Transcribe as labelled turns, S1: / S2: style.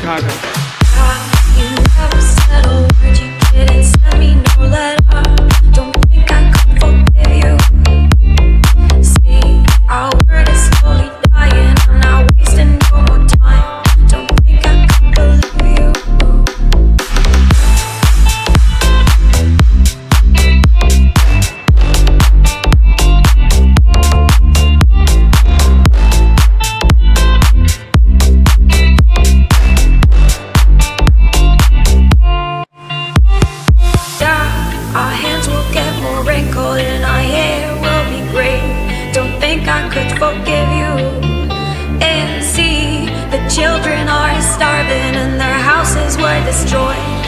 S1: Chicago.
S2: You never said a word, you didn't send me no letter. Don't think I could forgive you. See, our word is slowly dying. I'm not wasting no more time. Don't think I could believe you. Our hands will get more wrinkled and our hair will be gray. Don't think I could forgive you. And see, the children are starving and their houses were destroyed.